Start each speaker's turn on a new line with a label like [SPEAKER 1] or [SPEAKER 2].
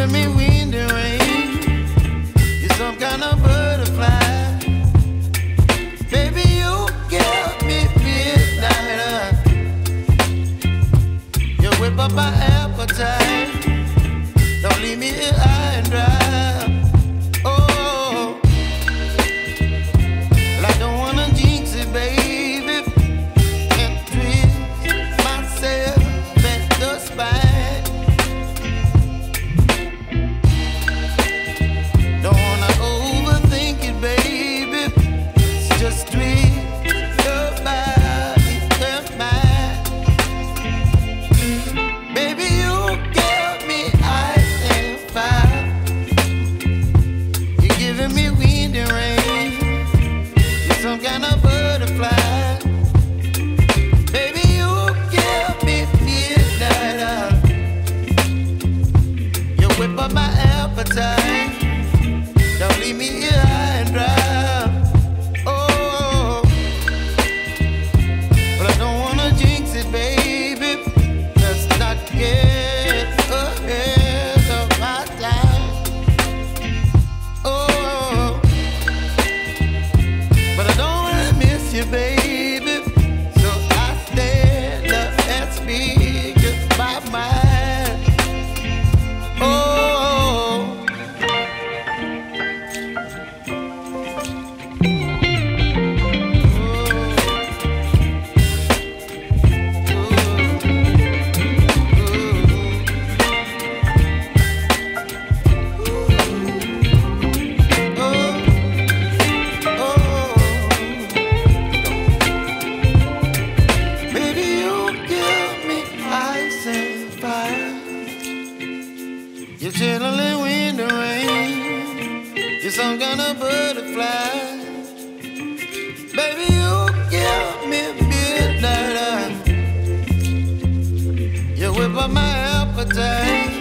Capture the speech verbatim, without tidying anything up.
[SPEAKER 1] giving me wind and rain. You're some kind of butterfly. Baby, you give me midnight. You whip up my appetite. Don't leave me here high and dry. Oh, well, I don't wanna jinx it, baby, and twist myself at the spine. Don't wanna overthink it, baby. It's just twist your body and mine. Baby, you give me ice and fire. You're giving me wind and rain. You're some kind of butterfly. Baby, you give me midnight. You whip up my appetite. Don't leave me here high and dry. Oh, but I don't wanna jinx it, baby. Let's not get ahead of my time. Oh, but I don't wanna miss you, baby. So I stand up and speak my mind. Oh. You're chilling wind and rain. You're some kind of butterfly. Baby, you give me midnight. You whip up my appetite.